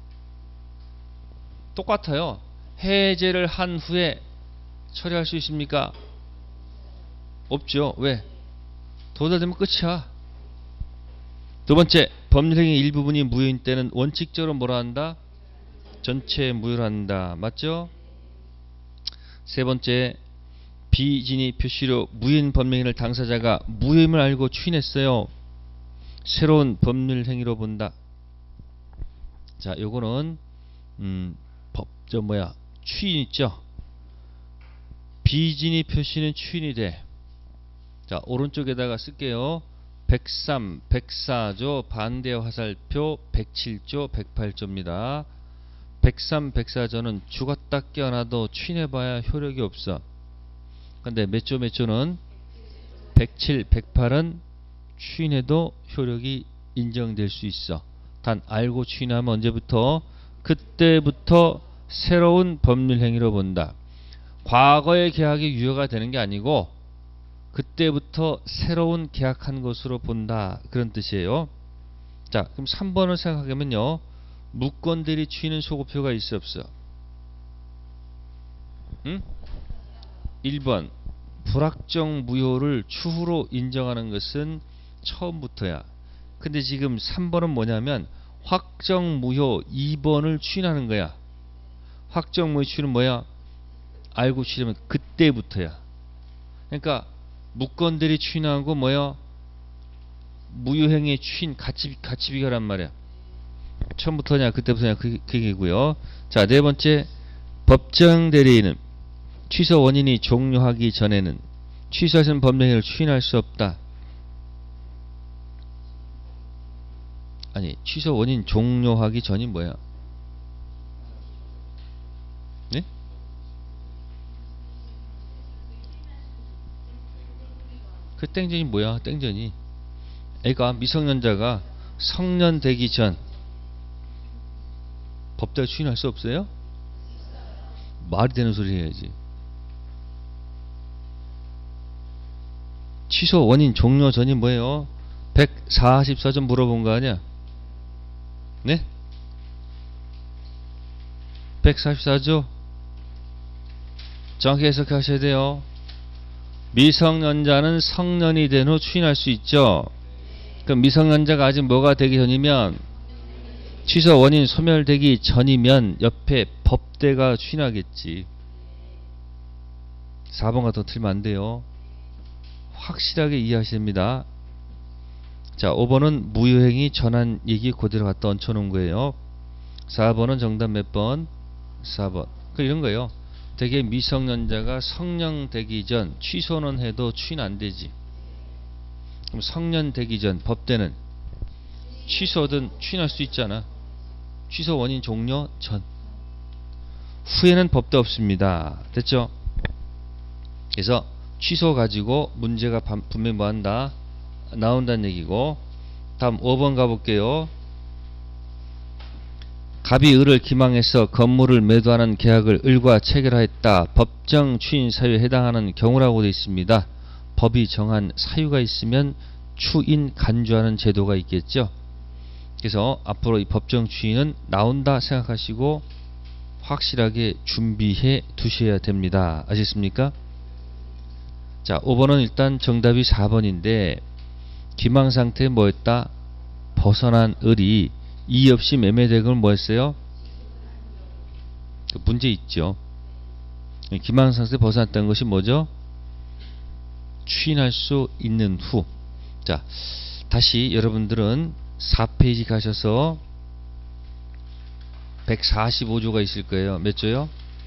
똑같아요. 해제를 한 후에 처리할 수 있습니까? 없죠. 왜? 도달되면 끝이야. 두 번째, 법률행위 일부분이 무효인 때는 원칙적으로 뭐라 한다? 전체 무효로 한다. 맞죠? 세 번째, 비진위 표시로 무효인 법률행위를 당사자가 무효임을 알고 추인했어요. 새로운 법률행위로 본다. 자, 요거는 음, 법, 저 뭐야, 추인 있죠? 비진위 표시는 추인이 돼. 자, 오른쪽에다가 쓸게요. 백삼, 백사조 반대 화살표, 백칠조, 백팔조입니다. 백삼, 백사조는 죽었다 깨어나도 추인해봐야 효력이 없어. 근데 몇 조 몇 조는 백칠, 백팔은 추인해도 효력이 인정될 수 있어. 단 알고 추인하면 언제부터? 그때부터 새로운 법률 행위로 본다. 과거의 계약이 유효가 되는 게 아니고 그때부터 새로운 계약한 것으로 본다. 그런 뜻이에요. 자, 그럼 삼 번을 생각하면요. 무권대리 추인은 소급표가 있어 없어? 응? 일 번 불확정 무효를 추후로 인정하는 것은 처음부터야. 근데 지금 삼 번은 뭐냐면 확정 무효 이 번을 추인하는 거야. 확정 무효 추인은 뭐야? 알고 추인하면 그때부터야. 그러니까 무권대리 추인하고 뭐야? 무효행위 추인 같이 같이 비교란 말이야. 처음부터냐 그때부터냐 그, 그 얘기고요. 자, 네 번째, 법정 대리인은 취소 원인이 종료하기 전에는 취소하신 법률행위를 추인할 수 없다. 아니, 취소 원인 종료하기 전이 뭐야? 네? 그 땡전이 뭐야? 땡전이 애가 미성년자가 성년 되기 전 법대로 추인할 수 없어요? 말이 되는 소리 해야지. 취소 원인 종료 전이 뭐예요? 백사십사 조 물어본 거 아니야? 네? 백사십사 조 정확히 해석하셔야 돼요. 미성년자는 성년이 된 후 추인할 수 있죠. 그럼 미성년자가 아직 뭐가 되기 전이면 취소 원인 소멸되기 전이면 옆에 법대가 추인하겠지. 사 번 같은 거 틀리면 안 돼요. 확실하게 이해하십니다. 자, 오 번은 무효행위 전환 얘기 그대로 갖다 얹혀놓은 거예요. 사 번은 정답 몇 번? 사 번. 그 이런 거예요. 되게 미성년자가 성년 되기 전 취소는 해도 추인 안 되지. 그럼 성년 되기 전 법대는 취소든 추인할 수 있잖아. 취소 원인 종료 전. 후에는 법대 없습니다. 됐죠? 그래서 취소 가지고 문제가 분명히 뭐한다? 나온다는 얘기고, 다음 오 번 가볼게요. 갑이 을을 기망해서 건물을 매도하는 계약을 을과 체결하였다. 법정 추인 사유에 해당하는 경우라고 되어 있습니다. 법이 정한 사유가 있으면 추인 간주하는 제도가 있겠죠. 그래서 앞으로 이 법정 추인은 나온다 생각하시고 확실하게 준비해 두셔야 됩니다. 아셨습니까? 자, 오 번은 일단 정답이 사 번인데 기망 상태에 뭐였다? 벗어난 을이 이의 없이 매매대금을 뭐했어요? 그 문제 있죠. 기망 상태에 벗어났다는 것이 뭐죠? 추인할 수 있는 후. 자, 다시 여러분들은 사 페이지 가셔서 백사십오 조가 있을 거예요. 몇 조요?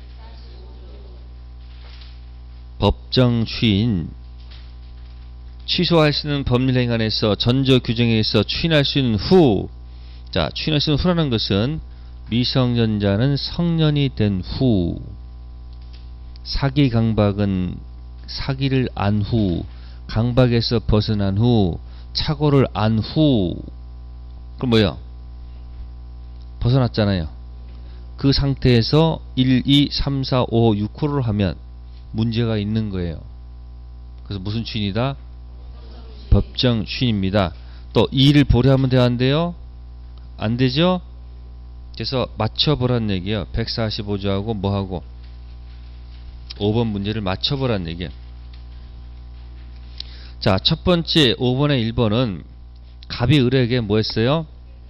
법정 추인. 취소할 수 있는 법률 행안에서 전조 규정에 의해서 추인할 수 있는 후. 자, 추인할 수 있는 후라는 것은 미성년자는 성년이 된 후. 사기 강박은 사기를 안 후, 강박에서 벗어난 후, 착오를 안 후. 그럼 뭐야? 벗어났잖아요. 그 상태에서 일, 이, 삼, 사, 오, 육 호를 하면 문제가 있는 거예요. 그래서 무슨 추인이다? 법정 추인입니다. 또 이를 보류하면 돼야 안 돼요? 안 되죠? 그래서 맞춰보란 얘기예요. 백사십오 조하고 뭐하고 오 번 문제를 맞춰보란 얘기예요. 자, 첫 번째 오 번의 일 번은 갑이 을에게 뭐 했어요?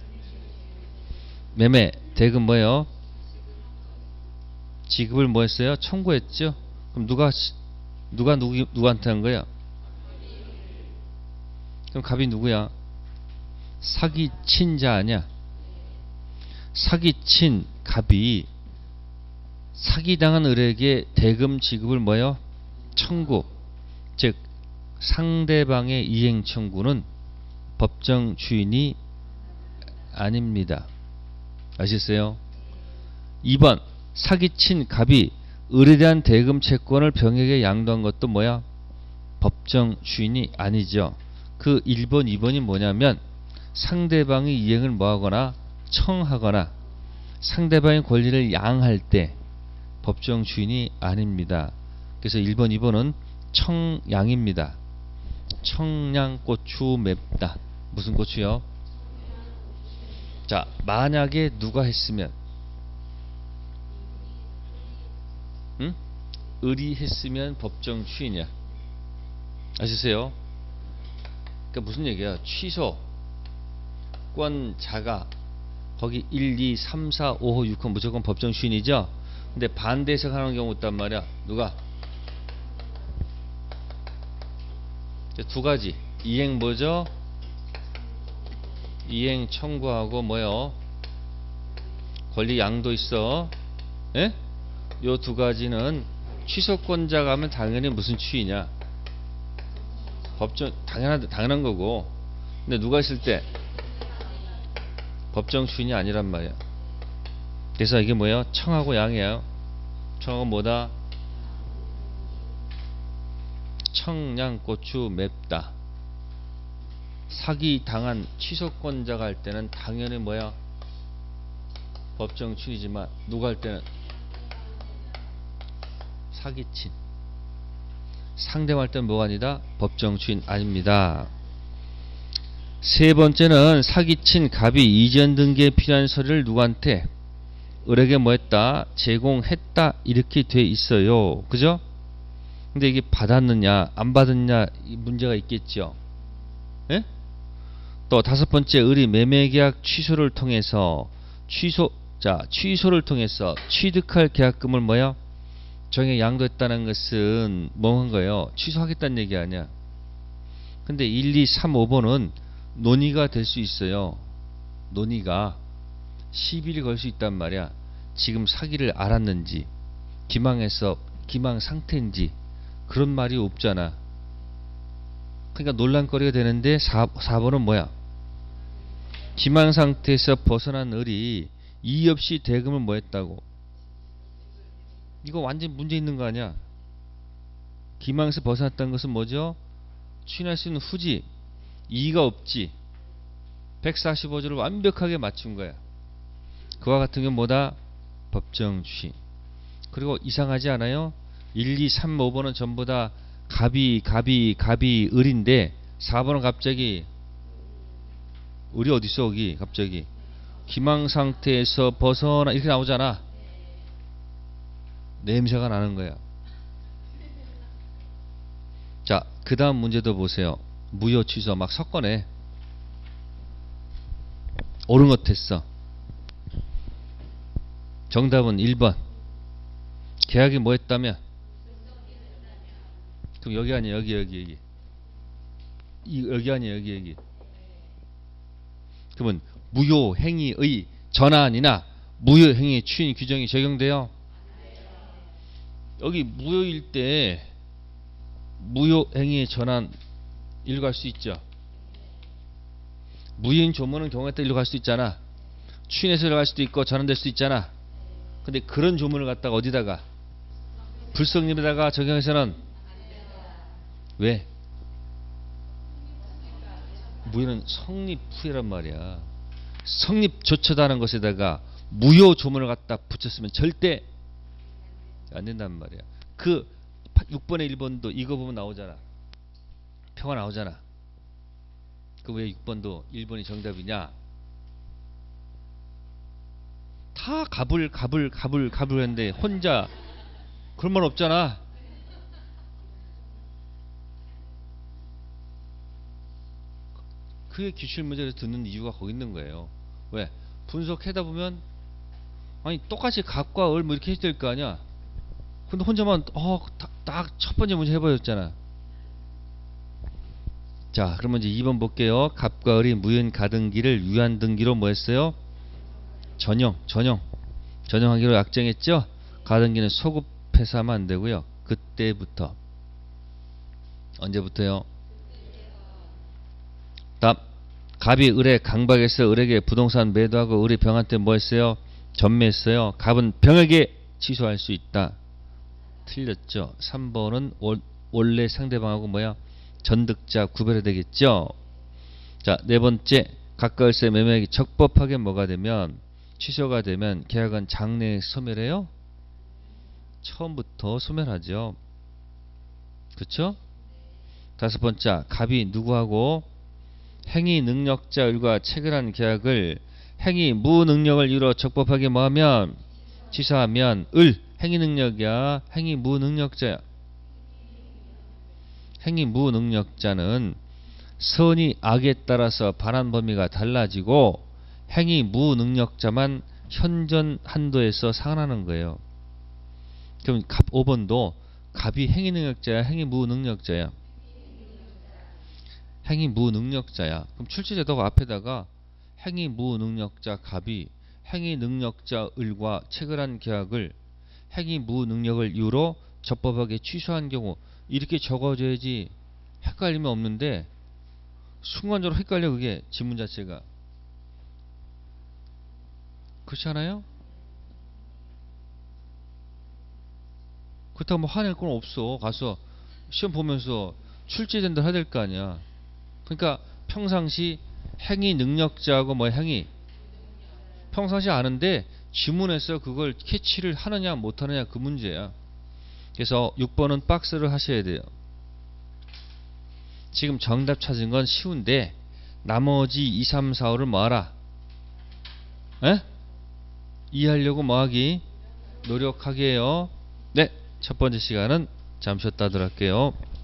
매매, 대금 뭐예요? 지급을 뭐 했어요? 청구했죠? 그럼 누가 누가 누구, 누구한테 한 거야? 그럼 갑이 누구야? 사기친 자 아니야? 사기친 갑이 사기당한 을에게 대금 지급을 뭐요? 청구. 즉 상대방의 이행 청구는 법정 추인이 아닙니다. 아셨어요? 이 번 사기친 갑이 을에 대한 대금 채권을 병에게 양도한 것도 뭐야? 법정 추인이 아니죠. 그 일 번, 이 번이 뭐냐면 상대방이 이행을 뭐하거나 청하거나 상대방의 권리를 양할 때 법정 추인이 아닙니다. 그래서 일 번, 이 번은 청양입니다. 청양고추 맵다. 무슨 고추요? 자, 만약에 누가 했으면 응? 을이 했으면 법정 추인이야. 아시세요? 그러니까 무슨 얘기야? 취소 권자가 거기 일, 이, 삼, 사, 오 호, 육 호 무조건 법정 추인이죠? 근데 반대 해석하는 경우 있단 말이야. 누가? 두 가지. 이행 뭐죠? 이행 청구하고 뭐요? 권리 양도 있어. 예? 요 두 가지는 취소권자가 하면 당연히 무슨 추이냐? 법정 당연한 당연한 거고. 근데 누가 있을 때 법정 추인이 아니란 말이야. 그래서 이게 뭐예요? 청하고 양이에요. 청하고 뭐다? 청양고추 맵다. 사기 당한 취소권자가 할 때는 당연히 뭐야? 법정 추인이지만 누가 할 때는 사기친. 상대방 할 때는 뭐가 아니다? 법정 추인 아닙니다. 세 번째는 사기친 갑이 이전 등기에 필요한 서류를 누구한테? 을에게 뭐 했다? 제공했다. 이렇게 돼 있어요. 그죠? 근데 이게 받았느냐 안 받았느냐 문제가 있겠죠. 예? 또 다섯 번째 을이 매매계약 취소를 통해서 취소 자 취소를 통해서 취득할 계약금을 뭐야? 정에 양도했다는 것은 뭐 한 거예요? 취소하겠다는 얘기 아니야. 근데 일, 이, 삼, 오 번은 논의가 될 수 있어요. 논의가 시비를 걸 수 있단 말이야. 지금 사기를 알았는지 기망해서 기망 상태인지 그런 말이 없잖아. 그러니까 논란거리가 되는데 사, 사 번은 뭐야? 기망 상태에서 벗어난 을이 이의 없이 대금을 뭐 했다고? 이거 완전 문제 있는 거 아니야? 기망에서 벗어났다는 것은 뭐죠? 추인할 수 있는 후지. 이의가 없지. 백사십오 조를 완벽하게 맞춘 거야. 그와 같은 경우 뭐다? 법정주의. 그리고 이상하지 않아요? 일, 이, 삼, 오 번은 전부 다 갑이, 갑이, 갑이, 을인데 사 번은 갑자기 을이 어딨어 여기 갑자기 기망 상태에서 벗어나 이렇게 나오잖아. 냄새가 나는 거야. 자, 그 다음 문제도 보세요. 무효 취소 막 섞어내. 옳은 것 했어. 정답은 일 번. 계약이 뭐 했다면? 그럼 여기 아니야 여기 여기 여기 이, 여기 아니야 여기 여기. 그러면 무효 행위의 전환이나 무효 행위 추인 규정이 적용돼요? 여기 무효일 때 무효 행위의 전환 일로 갈 수 있죠. 무효인 조문은 경우에 따라 일로 갈 수도 있잖아. 추인해서 일로 갈 수도 있고 전환될 수도 있잖아. 근데 그런 조문을 갖다가 어디다가 불성립에다가 적용해서는 왜? 무효는 성립 후에란 말이야. 성립조차다는 것에다가 무효 조문을 갖다 붙였으면 절대 안 된단 말이야. 그 육 번의 일 번도 이거 보면 나오잖아. 표가 나오잖아. 그 왜 육 번도 일 번이 정답이냐? 다 갑을 갑을 갑을 갑을 했는데 혼자 그런 말 없잖아. 그게 기출문제를 듣는 이유가 거기 있는 거예요. 왜? 분석하다 보면 아니 똑같이 갑과 을 뭐 이렇게 해야 될 거 아니야. 근데 혼자만 어 딱 첫 번째 문제 해버렸잖아. 자, 그러면 이제 이 번 볼게요. 갑과 을이 무효인 가등기를 유한 등기로 뭐 했어요? 전형, 전형. 전형하기로 약정했죠? 가등기는 소급해서 하면 안 되고요. 그때부터. 언제부터요? 다음. 갑이 을에 강박해서 을에게 부동산 매도하고 을이 병한테 뭐 했어요? 전매했어요. 갑은 병에게 취소할 수 있다. 틀렸죠. 삼 번은 원래 상대방하고 뭐야? 전득자 구별해야 되겠죠. 자, 네 번째. 갑과 을세 매매액이 적법하게 뭐가 되면 취소가 되면 계약은 장래에 소멸해요? 처음부터 소멸하죠. 그쵸? 다섯 번째. 갑이 누구하고 행위 능력자 을과 체결한 계약을 행위 무능력을 이유로 적법하게 뭐하면 취소하면 을 행위 능력이야 행위 무능력자야. 행위 무능력자는 선이 악에 따라서 반환 범위가 달라지고 행위 무능력자만 현존 한도에서 상환하는 거예요. 그럼 갑 오 번도 갑이 행위 능력자야 행위 무능력자야? 행위 무능력자야. 그럼 출제제도가 앞에다가 행위 무능력자 갑이 행위 능력자 을과 체결한 계약을 행위 무능력을 이유로 적법하게 취소한 경우 이렇게 적어줘야지 헷갈리면 없는데 순간적으로 헷갈려. 그게 지문 자체가. 그렇지 않아요? 그렇다고 뭐 화낼 건 없어. 가서 시험 보면서 출제된다 해야 될 거 아니야. 그러니까 평상시 행위 능력자하고 뭐 행위 평상시 아는데 지문에서 그걸 캐치를 하느냐 못하느냐 그 문제야. 그래서 육 번은 박스를 하셔야 돼요. 지금 정답 찾은 건 쉬운데 나머지 이, 삼, 사, 오를 뭐하라? 에? 이해하려고 뭐하기? 노력하게 해요. 네, 첫 번째 시간은 잠시 쉬었다 하도록 할게요.